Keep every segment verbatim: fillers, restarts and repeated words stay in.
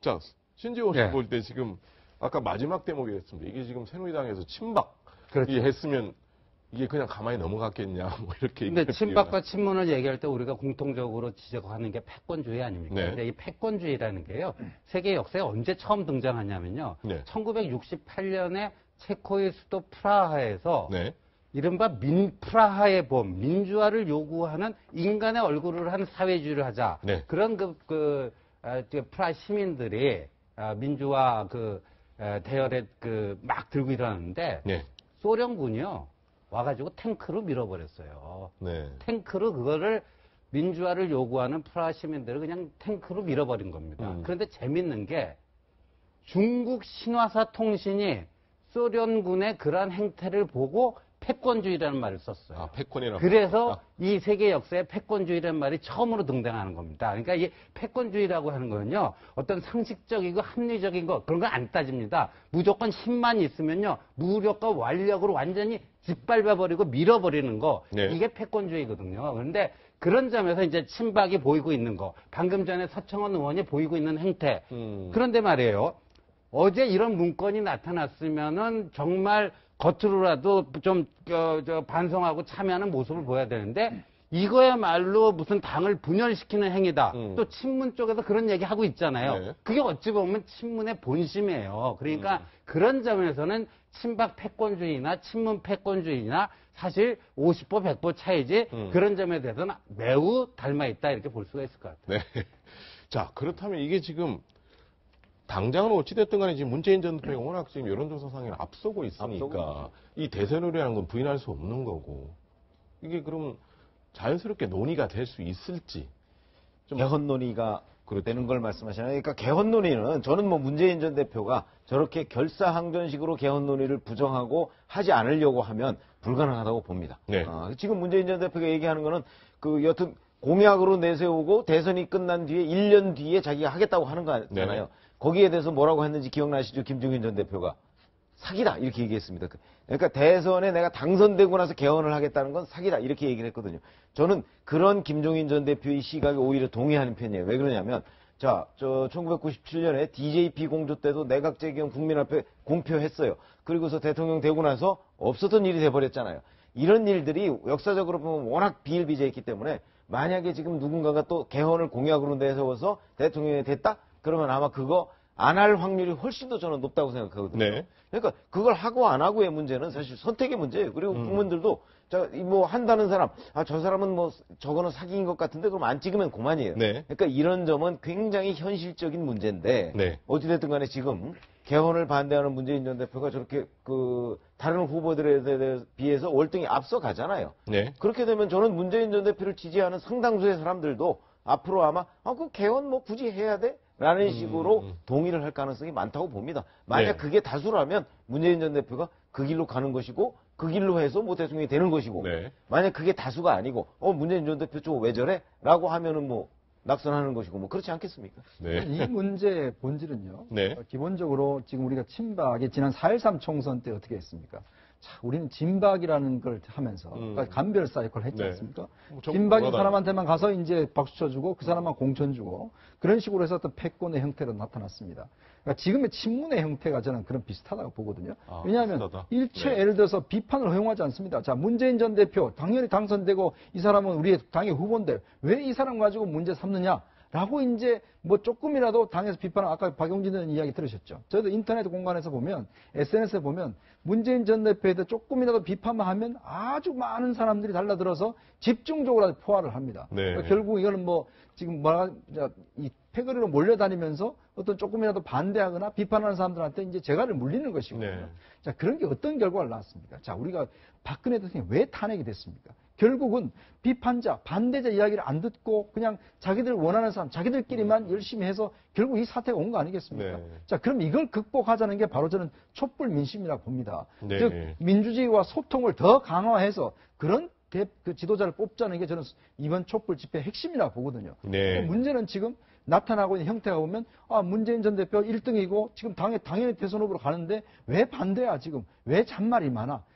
자, 신지호 씨 네. 볼 때 지금 아까 마지막 대목이었습니다. 이게 지금 새누리당에서 친박이 그렇죠. 했으면 이게 그냥 가만히 넘어갔겠냐, 뭐 이렇게. 근데 친박과 친문을 얘기할 때 우리가 공통적으로 지적하는 게 패권주의 아닙니까? 네. 근데 이 패권주의라는 게요, 세계 역사에 언제 처음 등장하냐면요, 네. 천구백육십팔 년에 체코의 수도 프라하에서 네. 이른바 민프라하의 봄, 민주화를 요구하는 인간의 얼굴을 한 사회주의를 하자. 네. 그런 그, 그, 아, 저 프라하 시민들이 아, 민주화 그 아, 대열에 그 막 들고 일어났는데 네. 소련군이요 와가지고 탱크로 밀어버렸어요. 네. 탱크로 그거를 민주화를 요구하는 프라하 시민들을 그냥 탱크로 밀어버린 겁니다. 음. 그런데 재밌는 게 중국 신화사 통신이 소련군의 그러한 행태를 보고 패권주의라는 말을 썼어요. 아, 패권이라고. 그래서 아. 이 세계 역사에 패권주의라는 말이 처음으로 등장하는 겁니다. 그러니까 이 패권주의라고 하는 거는요, 어떤 상식적이고 합리적인 거, 그런 거 안 따집니다. 무조건 힘만 있으면요, 무력과 완력으로 완전히 짓밟아버리고 밀어버리는 거, 네. 이게 패권주의거든요. 그런데 그런 점에서 이제 친박이 보이고 있는 거, 방금 전에 서청원 의원이 보이고 있는 행태. 음. 그런데 말이에요, 어제 이런 문건이 나타났으면은 정말 겉으로라도 좀, 저, 저, 반성하고 참여하는 모습을 보여야 되는데, 이거야말로 무슨 당을 분열시키는 행위다. 음. 또 친문 쪽에서 그런 얘기 하고 있잖아요. 네. 그게 어찌 보면 친문의 본심이에요. 그러니까 음. 그런 점에서는 친박 패권주의나 친문 패권주의나 사실 오십 보 백 보 차이지 음. 그런 점에 대해서는 매우 닮아 있다 이렇게 볼 수가 있을 것 같아요. 네. 자, 그렇다면 이게 지금 당장은 어찌됐든 간에 지금 문재인 전 대표가 워낙 지금 여론조사상에 앞서고 있으니까 앞서고. 이 대세놀이라는 건 부인할 수 없는 거고 이게 그럼 자연스럽게 논의가 될 수 있을지 좀 개헌 논의가 그렇죠. 되는 걸 말씀하시나요? 그러니까 개헌 논의는 저는 뭐 문재인 전 대표가 저렇게 결사항전식으로 개헌 논의를 부정하고 하지 않으려고 하면 불가능하다고 봅니다. 네. 아, 지금 문재인 전 대표가 얘기하는 거는 그 여튼 공약으로 내세우고 대선이 끝난 뒤에 일 년 뒤에 자기가 하겠다고 하는 거잖아요. 네. 거기에 대해서 뭐라고 했는지 기억나시죠? 김종인 전 대표가. 사기다 이렇게 얘기했습니다. 그러니까 대선에 내가 당선되고 나서 개헌을 하겠다는 건 사기다 이렇게 얘기를 했거든요. 저는 그런 김종인 전 대표의 시각에 오히려 동의하는 편이에요. 왜 그러냐면 자, 저 천구백구십칠 년에 디제이피 공조 때도 내각 재개헌 국민 앞에 공표했어요. 그리고서 대통령 되고 나서 없었던 일이 돼버렸잖아요. 이런 일들이 역사적으로 보면 워낙 비일비재했기 때문에 만약에 지금 누군가가 또 개헌을 공약으로 내세워서 대통령이 됐다? 그러면 아마 그거 안 할 확률이 훨씬 더 저는 높다고 생각하거든요. 네. 그러니까 그걸 하고 안 하고의 문제는 사실 선택의 문제예요. 그리고 음. 국민들도 자, 뭐 한다는 사람, 아, 저 사람은 뭐 저거는 사기인 것 같은데 그럼 안 찍으면 그만이에요. 네. 그러니까 이런 점은 굉장히 현실적인 문제인데 네. 어찌됐든 간에 지금 개헌을 반대하는 문재인 전 대표가 저렇게 그 다른 후보들에 비해서 월등히 앞서 가잖아요. 네. 그렇게 되면 저는 문재인 전 대표를 지지하는 상당수의 사람들도 앞으로 아마 아, 그 개헌 뭐 굳이 해야 돼? 라는 식으로 음. 동의를 할 가능성이 많다고 봅니다. 만약 네. 그게 다수라면 문재인 전 대표가 그 길로 가는 것이고 그 길로 해서 뭐 대통령이 되는 것이고 네. 만약 그게 다수가 아니고 어 문재인 전 대표 쪽 왜 저래? 라고 하면은 뭐 낙선하는 것이고 뭐 그렇지 않겠습니까? 네. 이 문제의 본질은요. 네. 어, 기본적으로 지금 우리가 친박이 지난 사 일삼 총선 때 어떻게 했습니까? 자, 우리는 진박이라는 걸 하면서 음. 그러니까 간별 사이클을 했지 네. 않습니까? 뭐 전부 진박인 돌아다니고. 사람한테만 가서 이제 박수 쳐주고 그 사람만 공천 주고 그런 식으로 해서 어떤 패권의 형태로 나타났습니다. 그러니까 지금의 친문의 형태가 저는 그런 비슷하다고 보거든요. 아, 왜냐하면 비슷하다. 일체 네. 예를 들어서 비판을 허용하지 않습니다. 자, 문재인 전 대표 당연히 당선되고 이 사람은 우리의 당의 후보인데 왜 이 사람 가지고 문제 삼느냐? 라고 이제 뭐 조금이라도 당에서 비판을 아까 박용진 의원 이야기 들으셨죠. 저도 인터넷 공간에서 보면 에스엔에스에 보면 문재인 전 대표에 대해 조금이라도 비판만 하면 아주 많은 사람들이 달라들어서 집중적으로 포화를 합니다. 네. 그러니까 결국 이거는 뭐 지금 뭐라 이 패거리로 몰려다니면서 어떤 조금이라도 반대하거나 비판하는 사람들한테 이제 재갈을 물리는 것이거든요. 네. 자, 그런 게 어떤 결과를 낳았습니까? 자, 우리가 박근혜 대통령이 왜 탄핵이 됐습니까? 결국은 비판자, 반대자 이야기를 안 듣고 그냥 자기들 원하는 사람, 자기들끼리만 열심히 해서 결국 이 사태가 온 거 아니겠습니까? 네. 자, 그럼 이걸 극복하자는 게 바로 저는 촛불 민심이라고 봅니다. 네. 즉, 민주주의와 소통을 더 강화해서 그런 대, 그 지도자를 뽑자는 게 저는 이번 촛불 집회의 핵심이라고 보거든요. 네. 문제는 지금 나타나고 있는 형태가 보면 아 문재인 전 대표 일 등이고 지금 당에 당연히 대선 후보로 가는데 왜 반대야 지금 왜 잔말이 많아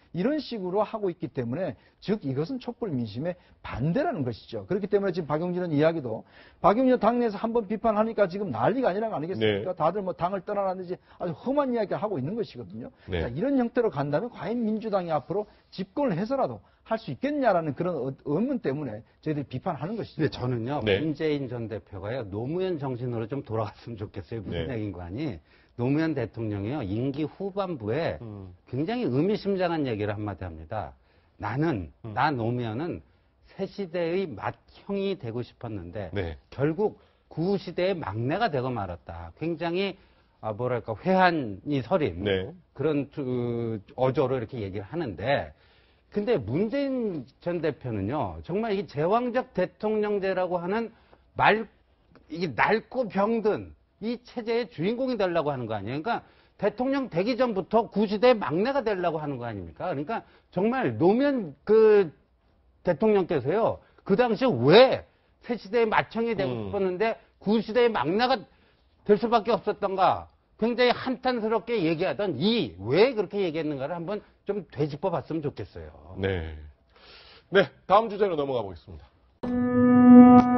이런 식으로 하고 있기 때문에 즉 이것은 촛불 민심의 반대라는 것이죠. 그렇기 때문에 지금 박용진은 이야기도 박용진 당내에서 한번 비판하니까 지금 난리가 아니라 아니겠습니까? 네. 다들 뭐 당을 떠나라든지 아주 험한 이야기를 하고 있는 것이거든요. 네. 자, 이런 형태로 간다면 과연 민주당이 앞으로 집권을 해서라도 할 수 있겠냐라는 그런 어- 의문 때문에 저희들이 비판하는 것이죠. 근데 저는요, 네. 문재인 전 대표가요, 노무현 정신으로 좀 돌아갔으면 좋겠어요. 무슨 네. 얘기인관이. 노무현 대통령이요, 임기 후반부에 음. 굉장히 의미심장한 얘기를 한마디 합니다. 나는, 음. 나 노무현은 새 시대의 맏형이 되고 싶었는데, 네. 결국 구 시대의 막내가 되고 말았다. 굉장히, 아, 뭐랄까, 회한이 서린 네. 그런 그, 어조로 이렇게 얘기를 하는데, 근데 문재인 전 대표는요, 정말 이 제왕적 대통령제라고 하는 말, 이게 낡고 병든 이 체제의 주인공이 되려고 하는 거 아니에요? 그러니까 대통령 되기 전부터 구시대의 막내가 되려고 하는 거 아닙니까? 그러니까 정말 노무현 그 대통령께서요, 그 당시에 왜 새 시대의 맏형이 되고 음. 싶었는데 구시대의 막내가 될 수밖에 없었던가? 굉장히 한탄스럽게 얘기하던 이 왜 그렇게 얘기했는가를 한번 좀 되짚어 봤으면 좋겠어요. 네. 네. 다음 주제로 넘어가 보겠습니다.